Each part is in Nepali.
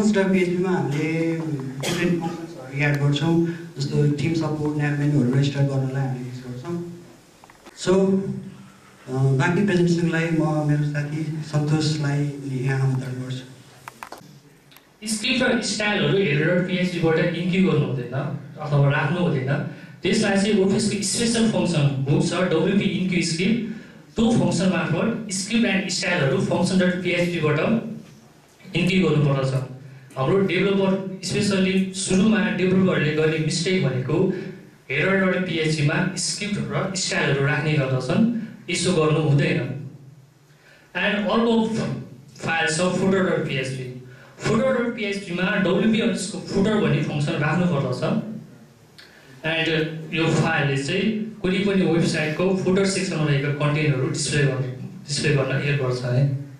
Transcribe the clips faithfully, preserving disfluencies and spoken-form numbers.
फङ्सन्स.php मा हामीले डिफ्रेन्ट फङ्सन्सहरू एड गर्छौँ, जस्तो टिम सपोर्ट, न्याभ मेन्युहरू रेजिस्टर गर्नलाई हामीले युज गर्छौँ। सो बाँकी प्रेजेन्टेसनलाई म मेरो साथी सन्तोषलाई यहाँ आमन्त्रण गर्छु। स्क्रिप्ट र स्टाइलहरू हेरेर .php बाट इन्क्लुड गर्नु हुँदैन अथवा राख्नु हुँदैन। त्यसलाई चाहिँ वर्डप्रेसको स्पेशल फङ्सन हुक छ डब्ल्युपी इन्क्लुड स्क्रिप्ट, त्यो फङ्सन मार्फत स्क्रिप्ट एन्ड स्टाइलहरू फङ्सन.php बाट इन्क्लुड गर्नुपर्दछ। हाम्रो डेभलपर स्पेसल्ली सुरुमा डेभलपरहरूले गर्ने मिस्टेक भनेको हेडर.php मा स्क्रिप्ट र स्टाइलहरू राख्ने गर्दछन्, यसो गर्नु हुँदैन। एन्ड अर्को फाइल छ फुटर.php। फुटर.php मा डब्ल्युपी अन्डरस्कोर फुटर भन्ने फङ्सन राख्नु पर्दछ। एन्ड यो फाइलले चाहिँ कुनै पनि वेबसाइटको फुटर सेक्सनमा रहेका कन्टेन्टहरू डिस्प्ले गर्न डिस्प्ले गर्न हेल्प गर्छ है।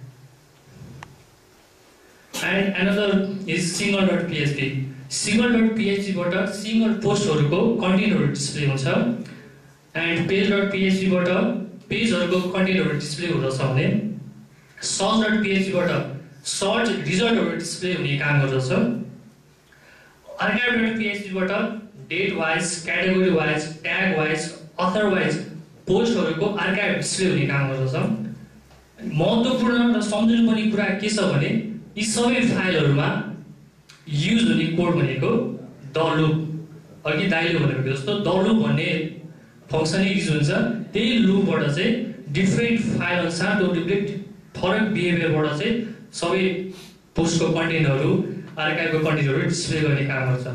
एन्ड एनदर इज सिङ्गल.php। सिङ्गल.php बाट सिङ्गल पोस्टहरूको कन्टेन्टहरू डिस्प्ले हुन्छ। एन्ड पेज.php बाट पेजहरूको कन्टेन्टहरू डिस्प्ले हुँदछ भने सर्च.php बाट सर्च रिजल्टहरू डिस्प्ले हुने काम गर्दछ। आर्काइभ.php बाट date wise, category wise, tag wise, author wise पोस्टहरूको आर्काइभ डिस्प्ले हुने काम गर्दछ। महत्त्वपूर्ण र सम्झनुपर्ने कुरा के छ भने यी सबै फाइलहरूमा युज हुने कोड भनेको द लुप, अघि दाइले भनेको जस्तो द लुप भन्ने फङ्सनै युज हुन्छ। त्यही लुपबाट चाहिँ डिफ्रेन्ट फाइल अनुसार त्यो डिफ्रेन्ट फरक बिहेभियरबाट चाहिँ सबै पोस्टको कन्टेन्टहरू, आर्काइभको कन्टेन्टहरू डिस्प्ले गर्ने काम गर्छ।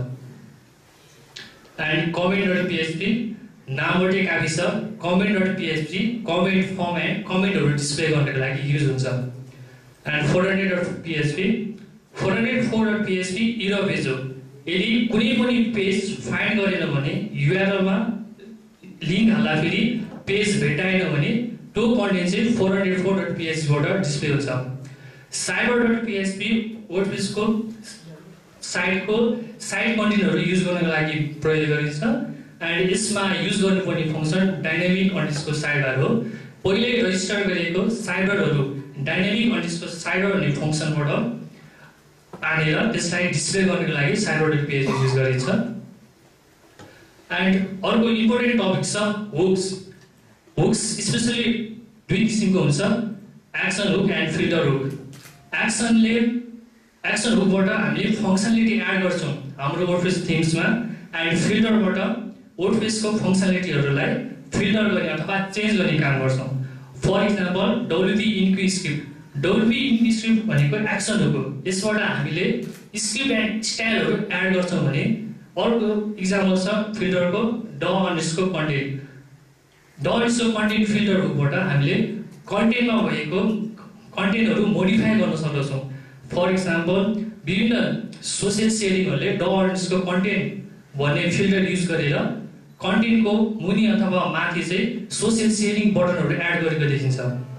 एन्ड कमेन्ट.php नामबाटै काफी छ। कमेन्ट.php कमेन्ट फर्म एन्ड कमेन्टहरू डिस्प्ले गर्नको लागि युज हुन्छ। एन्ड फोर हन्ड्रेड.php फोर हन्ड्रेड फोर.php इरर पेज हो। यदि कुनै पनि पेज फाइन्ड गरेन भने युआरएलमा लिङ्क हाल्दाखेरि पेज भेटाएन भने त्यो कन्टेन्ट चाहिँ फोर हन्ड्रेड फोर.php बाट डिस्प्ले हुन्छ। साइबर.php वर्डप्रेसको साइटको साइट कन्टेन्टहरू युज गर्नको लागि प्रयोग गरिन्छ। एन्ड यसमा युज गर्नुपर्ने फङ्सन डाइनामिक अन्डरस्कोर साइडर हो। पहिले रेजिस्टर गरेको साइडरहरू डाइनामिक अन्डरस्कोर साइडर भन्ने फङ्सनबाट आनेर त्यसलाई डिस्प्ले गर्नको लागि साइबर.php युज गरिन्छ। एन्ड अर्को इम्पोर्टेन्ट टपिक छ हुक्स। हुक्स स्पेसली दुई किसिमको हुन्छ, action hook and filter hook. एक्सनले एक्सन हुकबाट हामीले फङ्सनालिटी एड गर्छौँ हाम्रो वर्डप्रेस थिम्समा। एन्ड फिल्टरबाट वर्डप्रेसको फङ्सनालिटीहरूलाई फिल्टर गर्ने अथवा चेन्ज गर्ने काम गर्छौँ। For example WP include script. WP include script भनेको एक्सन हुक हो। यसबाट हामीले स्क्रिप्ट एन्ड स्टाइलहरू एड गर्छौँ भने अर्को इक्जाम्पल छ फिल्टरको the underscore content. The underscore content filter हुकबाट हामीले कन्टेन्टमा भएको कन्टेन्टहरू मोडिफाई गर्न सक्दछौँ। फर इक्जाम्पल विभिन्न सोसियल सेयरिङहरूले ड अन्डरस्कोर कन्टेन्ट भन्ने फिल्टर युज गरेर कन्टेन्टको मुनि अथवा माथि चाहिँ सोसियल सेयरिङ बटनहरू एड गरेको देखिन्छ।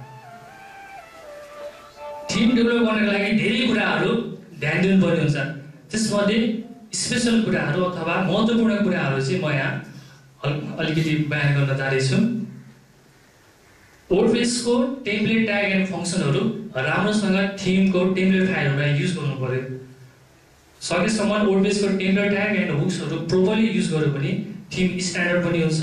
टिम डेभलप गर्नको लागि धेरै कुराहरू ध्यान दिनुपर्ने हुन्छ। त्यसमध्ये स्पेसल कुराहरू अथवा महत्त्वपूर्ण कुराहरू चाहिँ म यहाँ अलिकति बयान गर्न जाँदैछु। वर्डप्रेसको टेम्प्लेट ट्याग एन्ड फङ्सनहरू राम्रोसँग थिमको टेम्प्लेट फाइलहरूलाई युज गर्नु पर्यो। सकेसम्म वर्डप्रेसको टेम्प्लेट ट्याग एन्ड हुक्सहरू प्रोपरली युज गर्यो भने थिम स्ट्यान्डर्ड पनि हुन्छ।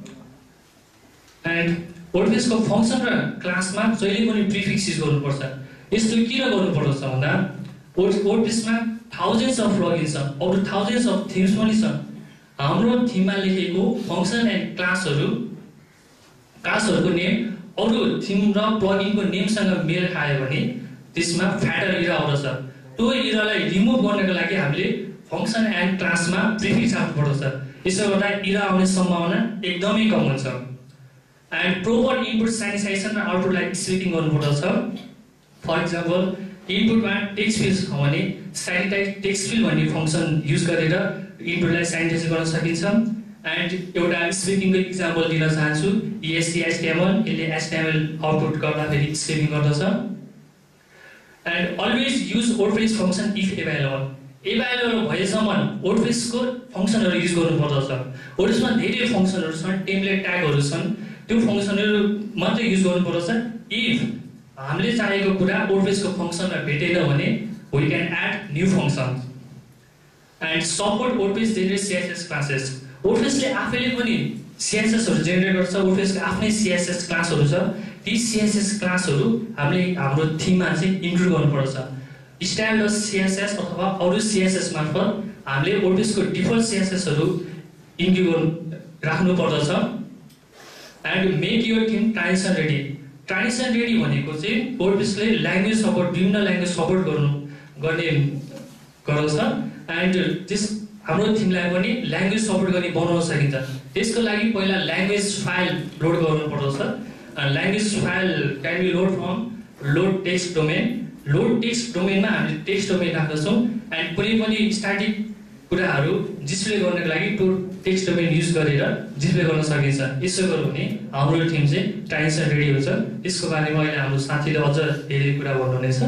एन्ड वर्डप्रेसको फङ्सन र क्लासमा जहिले पनि प्रिफिक्स युज गर्नुपर्छ। यस्तो किन गर्नुपर्छ भन्दा वर्डप्रेसमा थाउजन्ड्स अफ प्लगइन्स छ, up to thousands of themes पनि छ। हाम्रो थिममा लेखेको फङ्सन एन्ड क्लासहरू क्लासहरूको नेम अरू थिम र प्लगइनको नेमसँग मेल खायो भने त्यसमा फ्याटर इरा आउँदछ। त्यो इरालाई रिमुभ गर्नको लागि हामीले फङ्सन एन्ड क्लासमा प्रिफिक्स राख्नुपर्दछ। यसो गर्दा इरा आउने सम्भावना एकदमै कम हुन्छ। एन्ड प्रोपर इनपुट सेनिटाइजेसन र आउटपुटलाई स्विपिङ गर्नुपर्दछ। फर इक्जाम्पल इनपुटमा टेक्स्ट फिल्ड छ भने सेनिटाइज टेक्स्ट फिल्ड भन्ने फङ्सन युज गरेर इनपुटलाई सेनिटाइज गर्न सकिन्छ। एन्ड एउटा स्विपिङको इक्जाम्पल दिन चाहन्छु। इएससी एचटिएमएल यसले एचटिएमएल आउटपुट गर्दाखेरि स्विपिङ गर्दछ। And always use WordPress function if available. Available भएसम्म वर्डप्रेसको फङ्सनहरू युज गर्नुपर्दछ। वर्डप्रेसमा धेरै फङ्सनहरू छन्, टेम्प्लेट ट्यागहरू छन्, त्यो फङ्सनहरू मात्रै युज गर्नुपर्दछ। इफ हामीले चाहेको कुरा वर्डप्रेसको फङ्सनमा भेटेन भने we can add new functions and support WordPress generate C S S classes. WordPress ले आफैले पनि C S S हरु जेनेरेट गर्छ, WordPress को आफ्नै C S S क्लासहरु छ। ती C S S क्लासहरु हामीले हाम्रो थीममा चाहिँ इन्क्लुड गर्नुपर्छ। स्टाइल C S S अथवा अरु C S S मार्फत हामीले WordPress को डिफल्ट C S S हरु इन्क्लुड राख्नु पर्दछ। And make your theme transition ready. Transition ready भनेको चाहिँ WordPress ले ल्याङ्ग्वेज सपोर्ट विभिन्न ल्याङ्ग्वेज सपोर्ट गर्नु गर्ने गराउँछ एन्ड त्यस हाम्रो थीमलाई पनि ल्याङ्ग्वेज सपोर्ट गर्ने बनाउन सकिन्छ। त्यसको लागि पहिला ल्याङ्ग्वेज फाइल लोड गर्नु पर्दछ। Language file can be load from load text domain. Load text डोमेनमा हामीले टेक्स्ट डोमेन राख्दछौँ एन्ड कुनै पनि स्ट्याटिक कुराहरू डिस्प्ले गर्नको लागि त्यो टेक्स्ट डोमेन युज गरेर डिस्प्ले गर्न सकिन्छ। यसो गर्यो भने हाम्रो थीम चाहिँ ट्रान्जिसन रेडी हुन्छ। यसको बारेमा अहिले हाम्रो साथीले अझ धेरै कुरा भन्नुहुनेछ।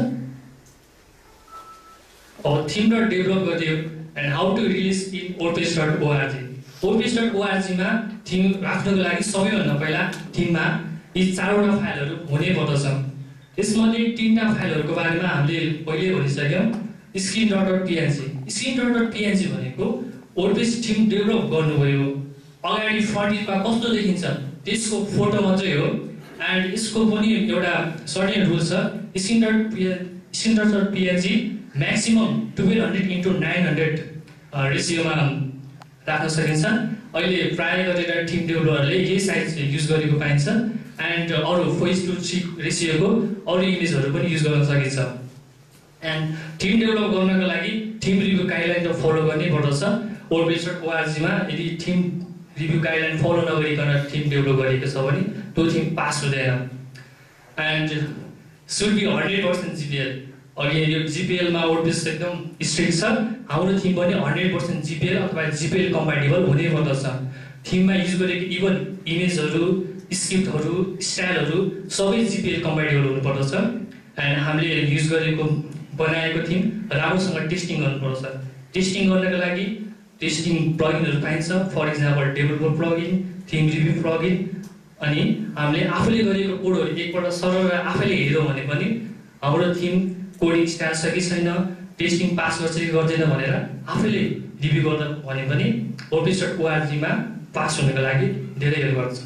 अब थीम डट डेभलप गरियो and how to release in WordPress dot org। WordPress dot org मा थीम राख्नको लागि सबैभन्दा पहिला थीममा यी चारवटा फाइलहरू हुनै पर्दछ। यसमध्ये तीनटा फाइलहरूको बारेमा हामीले पहिले भनिसक्यौँ। Screen dot dot png। Screen dot dot png भनेको WordPress थीम डेभलप गर्नुभयो, अगाडि फ्रन्टमा कस्तो देखिन्छ त्यसको फोटो मात्रै हो एन्ड यसको पनि एउटा सर्टेन रुल छ। Screen dot screen dot dot png maximum twelve hundred into nine hundred रेसियोमा राख्न सकिन्छ। अहिले प्राय गरेर थीम डेभलपरले यही साइज युज गरेको पाइन्छ एन्ड अरू फोर इज टू थ्री रेसियोको अरू इमेजहरू पनि युज गर्न सकिन्छ। एन्ड थीम डेभलप गर्नको लागि थीम रिभ्यू गाइडलाइन त फलो गर्नै पर्दछ। WordPress डट org मा यदि थीम रिभ्यू गाइडलाइन फलो नगरिकन थीम डेभलप गरेको छ भने त्यो थीम पास हुँदैन। And should be hundred percent GPL. अघि यो जिपिएलमा WordPress एकदम स्ट्रिक्ट छ। हाम्रो थीम पनि हन्ड्रेड पर्सेन्ट जिपिएल अथवा जिपिएल कम्प्याटेबल हुनै पर्दछ। थीममा युज गरेको इभन इमेजहरू, स्क्रिप्टहरू, स्टाइलहरू सबै जिपिएल कम्प्याटेबल हुनुपर्दछ। एन्ड हामीले युज गरेको बनाएको थीम राम्रोसँग टेस्टिङ गर्नुपर्छ। टेस्टिङ गर्नको लागि टेस्टिङ प्लगिनहरू पाइन्छ। For example developer plugin, theme review plugin. अनि हामीले आफूले गरेको कोडहरू एकपल्ट सरल आफैले हेऱ्यौँ भने पनि हाम्रो थीम कोडिङ स्टाइल छ कि छैन, टेस्टिङ पास गर्छ कि गर्दैन भनेर आफैले रिभ्यू गर्दा भने पनि WordPress डट org मा पास हुनको लागि धेरै हेल्प गर्छ।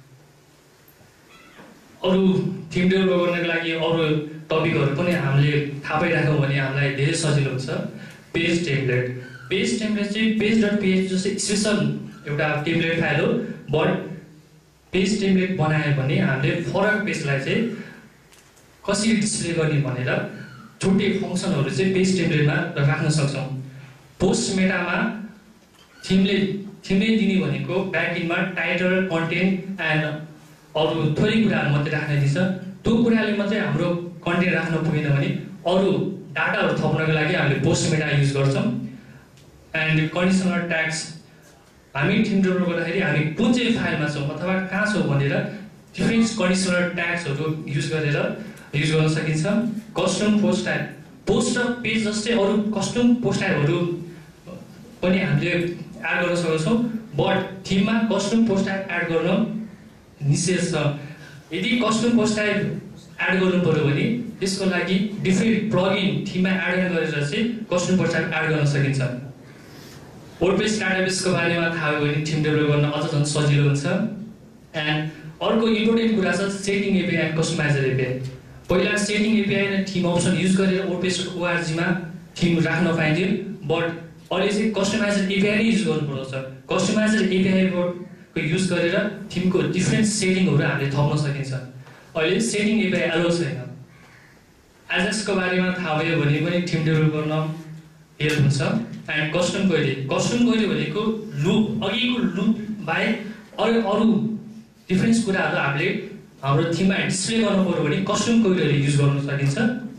अरू थीम डेभलप गर्नको लागि अरू टपिकहरू पनि हामीले थाहा पाइराख्यौँ भने हामीलाई धेरै सजिलो हुन्छ। Page template. पेज टेम्प्लेट चाहिँ पेज डट png जस्तै स्पेसल एउटा टेम्प्लेट फाइल हो। बट पेज टेम्प्लेट बनायो भने हामीले फरक पेजलाई चाहिँ कसरी डिस्प्ले गर्ने भनेर छुट्टै फङ्सनहरू चाहिँ पेज टेम्प्लेटमा राख्न सक्छौँ। पोस्ट मेटामा थीमले थीमले दिने भनेको ब्याकइन्डमा टाइटल, कन्टेन्ट एन्ड अरू थोरै कुराहरू मात्रै राख्न दिन्छ। त्यो कुराले मात्रै हाम्रो कन्टेन्ट राख्न पुगेन भने अरू डाटाहरू थप्नको लागि हामीले पोस्ट मेटा युज गर्छौँ। And conditional tags. हामी थीम डेभलप गर्दाखेरि हामी कुन चाहिँ फाइलमा छौँ अथवा कहाँ छौँ भनेर डिफ्रेन्ट कन्डिसनल ट्याग्सहरू युज गरेर युज गर्न सकिन्छ। Custom post type. पोस्ट र पेज जस्तै अरू कस्टम पोस्ट टाइपहरू पनि हामीले एड गर्न सक्छौँ। बट थीममा कस्टम पोस्ट टाइप एड गर्न निषेध छ। यदि कस्टम पोस्ट टाइप एड गर्नु पर्यो भने त्यसको लागि डिफ्रेन्ट प्लगिन थीममा एड गरेर चाहिँ कस्टम पोस्ट टाइप एड गर्न सकिन्छ। WordPress डाटाबेसको बारेमा थाहा भयो भने थीम डेभलप गर्न अझ झन् सजिलो हुन्छ। एन्ड अर्को इम्पोर्टेन्ट कुरा छ setting API and customizer API. पहिला सेटिङ एपिआई र थीम अप्सन युज गरेर WordPress डट org मा थीम राख्न पाइन्थ्यो। बट अहिले चाहिँ कस्टमाइजर एपिआई नै युज गर्नुपर्दछ। कस्टमाइजर एपिआईको युज गरेर थीमको डिफ्रेन्ट सेटिङहरू हामीले थप्न सकिन्छ। अहिले सेटिङ एपिआई एलो छैन। एजेक्सको बारेमा थाहा भयो भने पनि थीम डेभलप गर्न हेल्प हुन्छ। And custom query. Custom query भनेको लुप, अघिको लुप बाहेक अरू अरू डिफ्रेन्स कुराहरू हामीले हाम्रो थीममा डिस्प्ले गर्नु पर्यो भने कस्टम क्वेरीहरू युज गर्न सकिन्छ।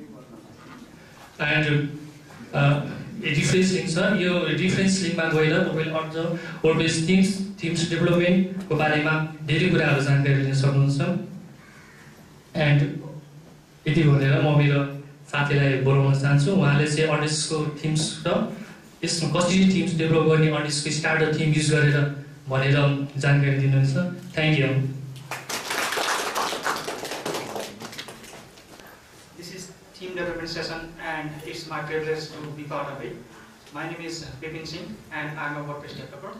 एन्ड रिफरेन्स लिङ्क छ। यो रिफरेन्स लिङ्कमा गएर तपाईँले अझ WordPress थिम्स थिम्स डेभलपमेन्टको बारेमा धेरै कुराहरू जानकारी लिन सक्नुहुन्छ। एन्ड यति भनेर म मेरो साथीलाई बोलाउन चाहन्छु। उहाँले चाहिँ अर्टिस्टको थिम्स र यसमा कसरी थिम्स डेभलप गर्ने, अर्टिस्टको स्टार्टर थिम युज गरेर भनेर जानकारी दिनुहुन्छ। Thank you. This is theme development development session, and it's my privilege to be part of it. My name is Bipin Singh, and I'm a WordPress developer.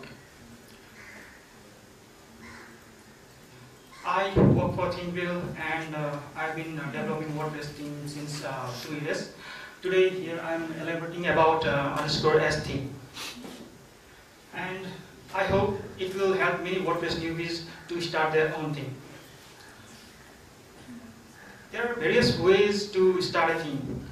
I work for ThemeVille, and uh, I've been uh, developing WordPress theme since uh, two years. Today, here I'm elaborating about uh, underscore S theme, and I hope it will help many WordPress newbies to start their own theme. There are various ways to start a theme.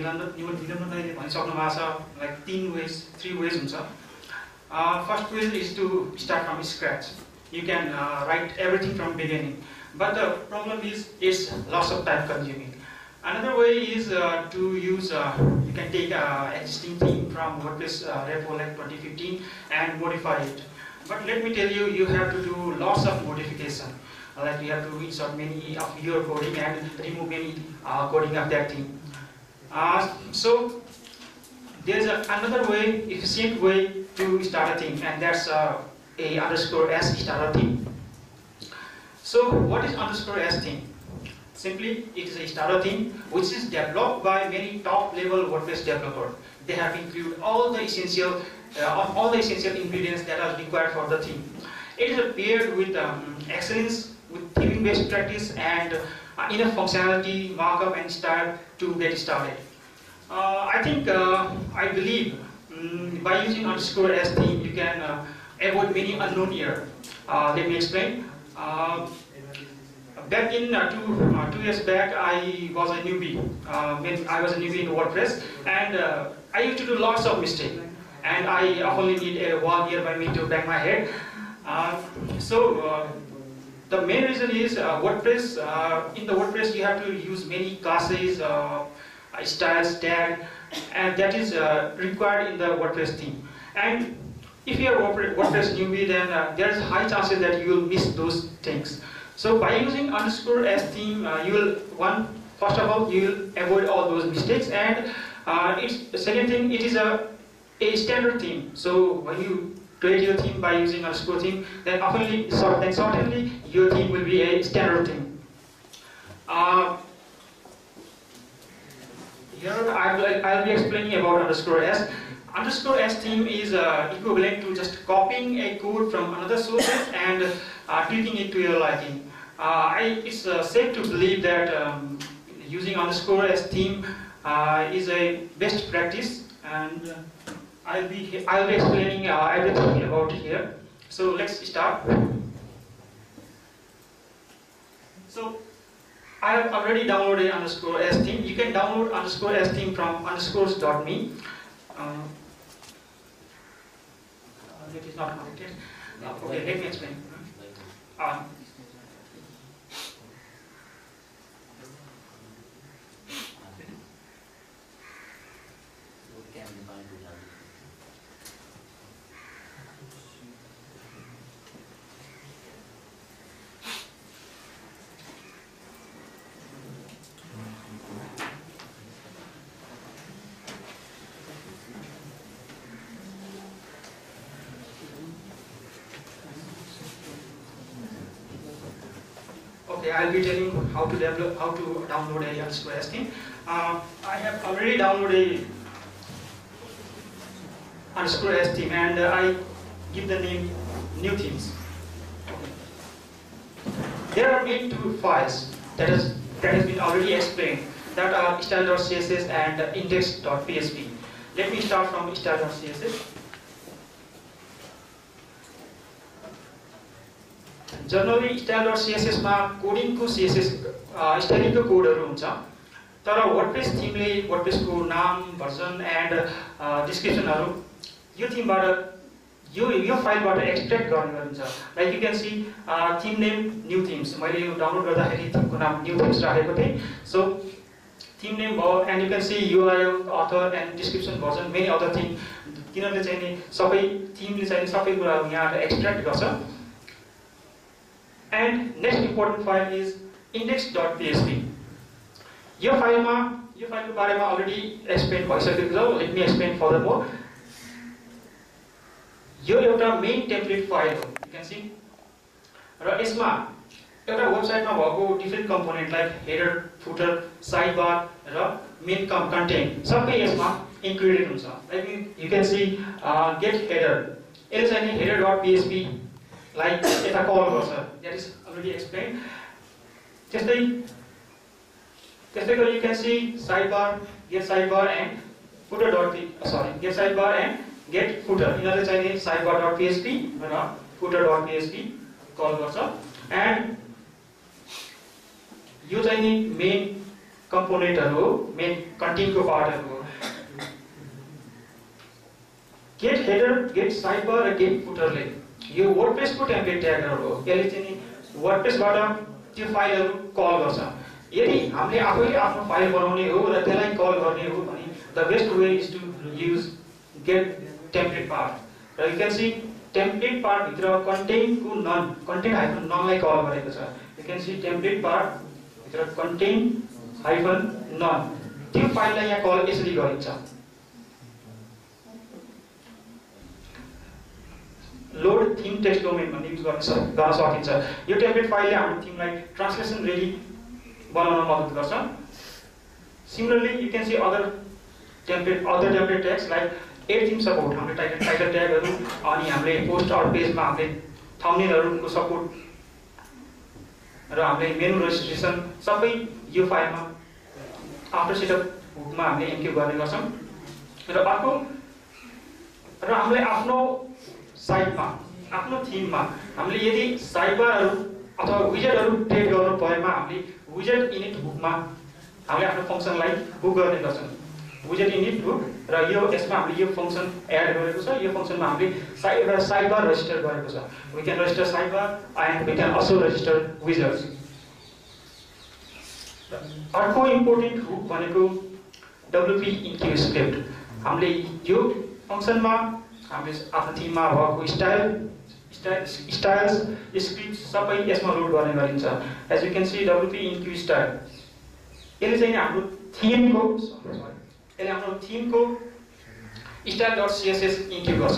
Like teen ways, three ways. Uh, first way is to start from scratch. You can uh, write everything from beginning, but the problem is it's lots of time consuming. Another way is uh, to use. Uh, you can take uh, existing theme from WordPress uh, repo like twenty fifteen and modify it. But let me tell you, you have to do lots of modification. Uh, like you have to insert many of your coding and remove many uh, coding of that theme. Uh, so there's a, another way, efficient way to start a theme, and that's uh, a underscore S starter theme. So what is underscore S theme? Simply, it is a starter theme which is developed by many top level WordPress developers. They have included all the essential, uh, all the essential ingredients that are required for the theme. It is paired with um, excellence, with theming best practice, and uh, enough functionality, markup, and style to get started. Uh, I think, uh, I believe, um, by using underscore S theme, you can uh, avoid many unknown errors. Uh, let me explain. Uh, back in uh, two, uh, two years back, I was a newbie. Uh, when I was a newbie in WordPress, and uh, I used to do lots of mistakes. And I only need a one year by me to bang my head. Uh, so uh, the main reason is uh, WordPress. Uh, in the WordPress, you have to use many classes, uh, styles, tag, and that is uh, required in the WordPress theme. And if you are WordPress newbie, then uh, there is high chances that you will miss those things. So by using underscore S theme, uh, you will one first of all you will avoid all those mistakes, and uh, it's second thing, it is a a standard theme. So when you create your theme by using underscore theme, then oftenly, so then certainly your theme will be a standard theme. Uh, here I will I'll be explaining about underscore S. Underscore S theme is uh, equivalent to just copying a code from another source and uh, tweaking it to your liking. Uh, I, it's uh, safe to believe that um, using underscore S theme uh, is a best practice, and uh, I'll be I'll be explaining uh, everything about it here. So let's start. So I have already downloaded underscore S theme. You can download underscore S theme from underscores dot me. Uh, It is not connected. Uh, okay, let me explain. Uh, Okay, I'll be telling you how to develop, how to download a underscore S theme. Uh, I have already downloaded a underscore S theme, and uh, I give the name new themes. There are main two files that is that has been already explained, that are style dot C S S and uh, index dot P H P. Let me start from style dot C S S. Generally, style dot C S S मा कोडिङ को C S S स्टाइलिङ को कोडहरु हुन्छ, तर WordPress theme ले WordPress को नाम, भर्जन एन्ड डिस्क्रिप्सनहरु यो थीमबाट यो यो फाइलबाट एक्सट्र्याक्ट गर्ने गरिन्छ. Like you can see theme name new themes. मैले यो डाउनलोड गर्दाखेरि थीमको नाम न्यू थिम्स राखेको थिएँ. सो थीम नेम भयो, and you can see URL, author and description, version, many other theme. तिनीहरूले चाहिँ नि सबै थीमले चाहिँ सबै कुराहरु यहाँ एक्सट्र्याक्ट गर्छ. And next important file is index dot P H P. यो फाइलमा यो फाइलको बारेमा अलरेडी एक्सप्लेन भइसकेको छ. Let me explain furthermore. यो एउटा मेन टेम्प्लेट फाइल हो, यु क्यान सी. र यसमा एउटा वेबसाइटमा भएको different component like header, footer, side bar र मेन कन्टेन्ट सबै यसमा इन्क्लुडेड हुन्छ। Like you can see get header, यसले चाहिँ नि हेडर डट पिएचपी लाई यता कल गर्छ, द्याट इज अलरेडी एक्सप्लेन। त्यस्तै त्यस्तै गरी you can see side bar, get side bar and footer dot P sorry get side bar and get footer, यिनीहरूले चाहिँ नि साइड बार डट पिएचपी र फुटर डट पिएचपी कल गर्छ। एन्ड यो चाहिँ नि मेन कम्पोनेन्टहरू हो, मेन कन्टेन्टको पार्टहरू हो। Get header, get side bar र गेट फुटरले यो वर्डप्रेसको टेम्प्लेट ट्यागहरू हो। यसले चाहिँ नि वर्डप्रेसबाट त्यो फाइलहरू कल गर्छ। यदि हामीले आफैले आफ्नो फाइल बनाउने हो र त्यसलाई कल गर्ने हो भने the best way is to use get template part. र you can see template part भित्र कन्टेन्टको नन कन्टेन्ट हाइफन ननलाई कल गरेको छ। You can see template part भित्र कन्टेन्ट हाइफन नन, त्यो फाइललाई यहाँ कल यसरी गरिन्छ। लोड थीम टेक्स्ट डोमेन भन्ने युज गर्न गर्न सकिन्छ। यो टेम्प्लेट फाइलले हाम्रो थीमलाई ट्रान्सलेसन रेडी बनाउन मद्दत गर्छ। Similarly you can see other template other template tags like add theme support, हामीले टाइटल टाइटल ट्यागहरू अनि हामीले पोस्ट अर पेजमा हामीले थम्बनेलहरूको सपोर्ट र हामीले मेनु रेजिस्ट्रेसन सबै यो फाइलमा आफ्टर सेटअप हुकमा हामीले इन्क्लुड गर्ने गर्छौँ। र अर्को र हामीले आफ्नो साइटमा आफ्नो थिममा हामीले यदि साइडबारहरू अथवा विजेटहरू क्रिएट गर्नु परेमा हामीले विजेट इनिट हुकमा हामीले आफ्नो फङ्सनलाई हुक गर्ने गर्छौँ। विजेट इनिट हुक र यो यसमा हामीले यो फङ्सन एड गरेको छ। यो फङ्सनमा हामीले साइड एउटा साइडबार रेजिस्टर गरेको छ। We can register sidebar and we can also register widgets. अर्को इम्पोर्टेन्ट हुक भनेको डब्लुपी इन्क्यु स्क्रिप्ट। हामीले यो फङ्सनमा हामीले आफ्नो थिममा भएको स्टाइल स्टाइल स्टाइल्स स्क्रिप्ट सबै यसमा लोड गर्ने गरिन्छ। As you can see WP enqueue style, यसले चाहिँ हाम्रो थिमको यसले हाम्रो थिमको स्टाइल डट सिएसएस इन्क्लुड गर्छ।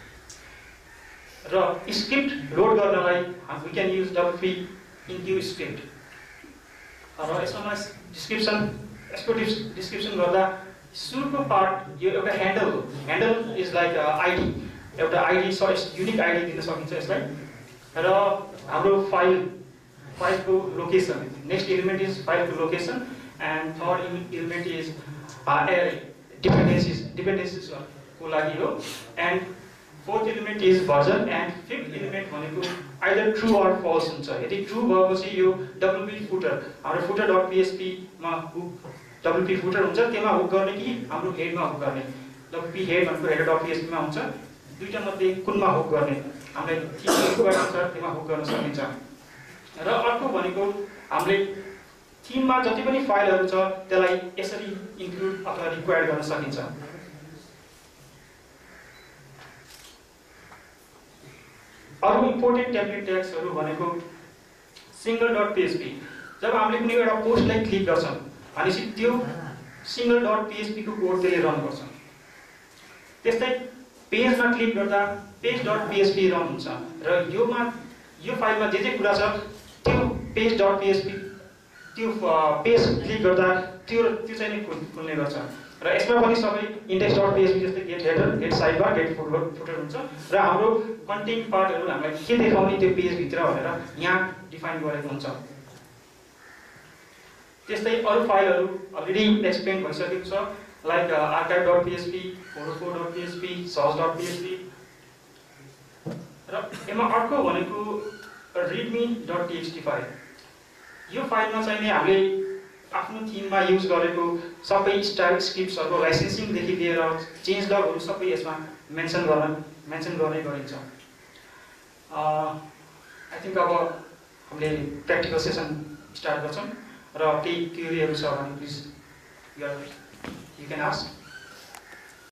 र स्क्रिप्ट लोड गर्नलाई we can use WP enqueue script. र यसमा डिस्क्रिप्सन यसको डिस्क्रिप्सन गर्दा सुरुको पार्ट यो एउटा ह्यान्डल हो। ह्यान्डल इज लाइक आइडी, एउटा आइडी स युनिक आइडी दिन सकिन्छ यसलाई। र हाम्रो फाइल फाइलको लोकेसन, नेक्स्ट एलिमेन्ट इज फाइलको location and third element is dependencies डिपेन्डेन्सिजको लागि हो। And fourth element is version and fifth element भनेको आइदर ट्रु अर फल्स हुन्छ। यदि ट्रु भएपछि यो डब्लुपी फुटर हाम्रो फुटर डट पिएचपीमा हुक डब्लुपी फुटर हुन्छ, त्यसमा हुक गर्ने कि हाम्रो हेडमा हुक गर्ने। डब्लुपी हेड भनेको हेडर डट पिएचपीमा हुन्छ। दुईटा मध्ये कुनमा हुक गर्ने हामीले थिमको अनुसार त्यसमा हुक गर्न सकिन्छ। र अर्को भनेको हामीले थिममा जति पनि फाइलहरू छ त्यसलाई यसरी इन्क्लुड अथवा रिक्वायर गर्न सकिन्छ। अरू इम्पोर्टेन्ट टेम्प्लेट ट्याग्सहरू भनेको सिंगल डट पिएचपी। जब हामीले कुनै एउटा पोस्टलाई क्लिक गर्छौँ भनेपछि त्यो सिंगल डट पिएचपी को कोड त्यसले रन गर्छ। त्यस्तै पेजमा क्लिक गर्दा पेज डट पिएचपी रन हुन्छ र योमा यो फाइलमा जे जे कुरा छ त्यो पेज डट पिएचपी त्यो पेज क्लिक गर्दा त्यो त्यो चाहिँ नि खुल्ने गर्छ। र यसमा पनि सबै इन्डेक्स डट पिएचपी जस्तै get header, get sidebar, get footer footer हुन्छ। र हाम्रो कन्टेन्ट पार्टहरू हामीलाई के देखाउने त्यो पेजभित्र भनेर यहाँ डिफाइन गरेको हुन्छ। त्यस्तै अरू फाइलहरू अलरेडी एक्सप्लेन भइसकेको छ, like archive dot PHP, four oh four dot PHP, search dot PHP. र यसमा अर्को भनेको रिडमी डट टिएक्सटी फाइल। यो फाइलमा चाहिँ नि हामीले आफ्नो थिममा युज गरेको सबै स्टाइल स्क्रिप्ट्सहरूको लाइसेन्सिङदेखि लिएर चेन्ज लगहरू सबै यसमा मेन्सन गर्न मेन्सन गर्ने गरिन्छ। आई थिङ्क अब हामीले प्र्याक्टिकल सेसन स्टार्ट गर्छौँ र केही क्वेरीहरू छ भने प्लिज यु क्यान आस्क।